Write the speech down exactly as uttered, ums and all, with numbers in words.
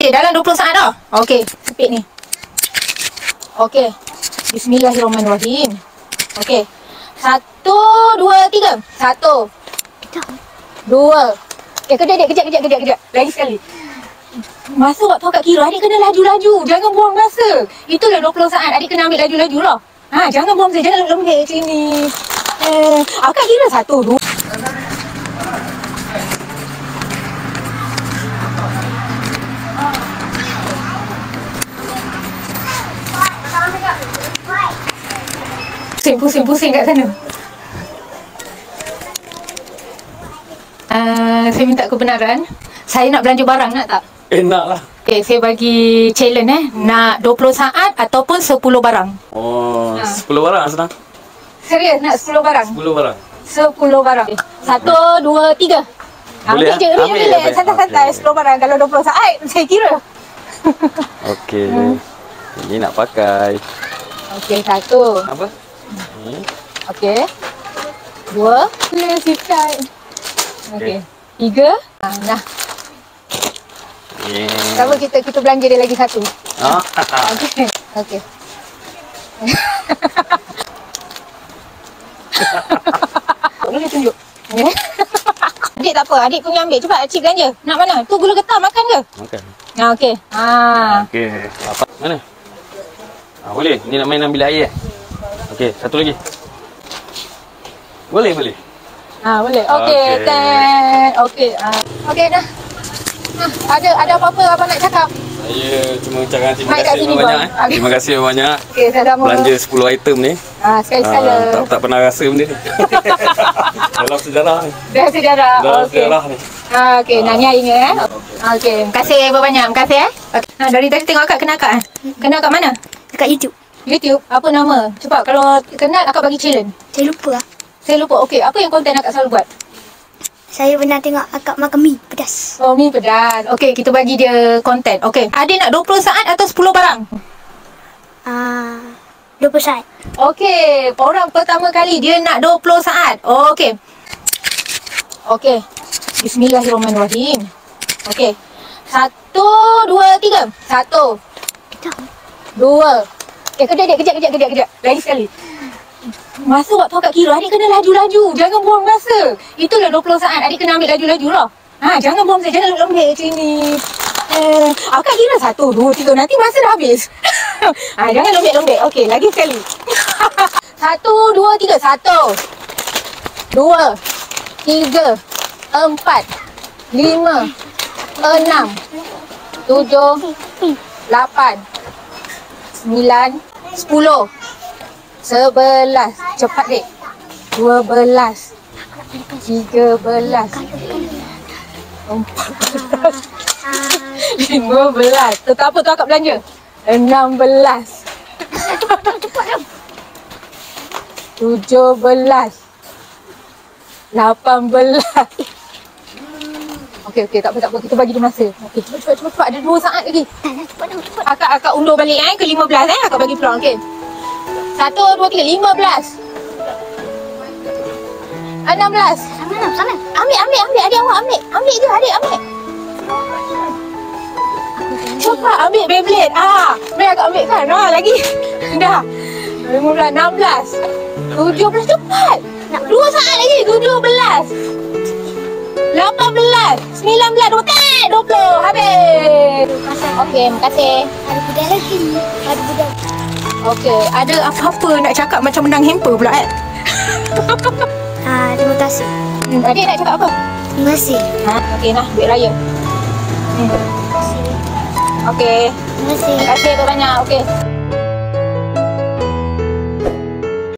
Okey, dalam dua puluh saat dah. Okey, sepit ni. Okey. Bismillahirrahmanirrahim. Okey. Satu, dua, tiga. Satu. Dua. Eh, kejap, kejap, kejap, kejap, kejap. Lagi sekali. Masa waktu akak kira, adik kena laju-laju. Jangan buang masa. Itulah dua puluh saat. Adik kena ambil laju-laju lah. Ha, jangan buang masa. Jangan lembik macam ni. Eh, akak kira satu, dua. Pusing-pusing kat sana. Uh, saya minta kebenaran. Saya nak belanja barang, nak tak? Eh, nak lah. Okay, saya bagi challenge eh. Nak dua puluh saat ataupun sepuluh barang. Oh, ha. sepuluh barang senang. Serius, nak sepuluh barang? sepuluh barang. sepuluh barang. Satu, dua, tiga. Boleh ambil je, ambil, ambil, ambil. Santai-santai, okay. sepuluh barang. Kalau dua puluh saat, saya kira. Okey. Hmm. Ini nak pakai. Okey, satu. Apa? Hmm. Okey. Dua. Boleh sikat. Okey. Tiga. Ha, nah. Yeah. Sama kita kita belanja dia lagi satu. Oh. Okey. Okey. Boleh tunjuk. Adik tak apa, adik punya ambil. Cepat cik belanja. Nak mana? Tu gula getar makan ke? Makan. Ah, okey. Ah. Okey. Apa? Mana? Ah, boleh. Ni nak main ambil air. Okey, satu lagi. Boleh, boleh. Ah, boleh. Okey, okay. Ten. Okey. Ah. Okey dah. Ah, ada ada apa-apa apa nak cakap? Saya cuma ucapkan terima Mai kasih banyak. Eh. Okay. Terima kasih banyak. Okey, saya dah belanja sepuluh item ni. Ah, sekali-sekala. Ah, tak tak pernah rasa benda ni. Dalam sejarah ni. Dalam sejarah. Dalam Okey. sejarah ni. Ah, okey, nak nyanyi ingat eh. Okey, terima kasih banyak. Terima kasih eh. Okay. Nah, dari tadi tengok akak, kena akak eh. Kena akak mana? Dekat YouTube. YouTube. Apa nama? Cepat, kalau kenal akak bagi challenge. Saya lupa lah. Saya lupa. Okey, apa yang konten akak selalu buat? Saya pernah tengok akak makan mi pedas. Oh, mi pedas. Okey, kita bagi dia konten. Okey, adik nak dua puluh saat atau sepuluh barang? Ah, dua puluh saat. Okey, orang pertama kali dia nak dua puluh saat. Oh, okey. Okey. Bismillahirrahmanirrahim. Okey. Satu, dua, tiga. Satu. Dua. Eh, kejap, kejap, kejap, kejap, kejap, kejap. Lagi sekali. Masa waktu akak kira, adik kena laju-laju. Jangan buang masa. Itulah dua puluh saat. Adik kena ambil laju-laju lah. Ha, jangan buang masa. Jangan lembik macam ni. Eh, akak kira satu, dua, tiga. Nanti masa dah habis. Ha, jangan lembik-lembik. Okey, lagi sekali. Satu, dua, tiga. Satu. Dua. Tiga. Empat. Lima. Enam. Tujuh. Lapan. Sembilan. Sepuluh. Sebelas. Cepat dek. Dua belas. Tiga belas. Empat belas. Lima belas. Tu tak apa tu akak belanja. Enam belas. Tujuh belas. Lapan belas. Okey, okey, tak apa, tak apa. Kita bagi dia masa. Okey, cepat, cepat, cepat, cepat. Ada dua saat lagi. Akak, akak undur balik eh, ke lima belas eh. Akak bagi peluang, okey. Satu, dua, tiga, lima belas. Enam belas. Sana, sana. Ambil, ambil, ambil. Adik awak ambil. Ambil je, adik ambil. Cepat, ambil Beyblade. Ah, Mari akak ambil kan. Ah, lagi. Dah. lima belas, enam belas. Tujuh belas, cepat. Dua saat lagi. Tujuh belas. Lapan belas. Sembilan belas. Dua belas. Dua puluh. Habis. Okey, terima kasih. Ada budak lagi. Ada budak. Okey, ada apa-apa nak cakap macam menang hamper pula eh? Ah, terima kasih. Hmm, adik nak cakap apa? Terima kasih. Ha, okey nah, duit raya. Hmm. Terima kasih. Okey. Terima kasih. Terima kasih banyak. Okey.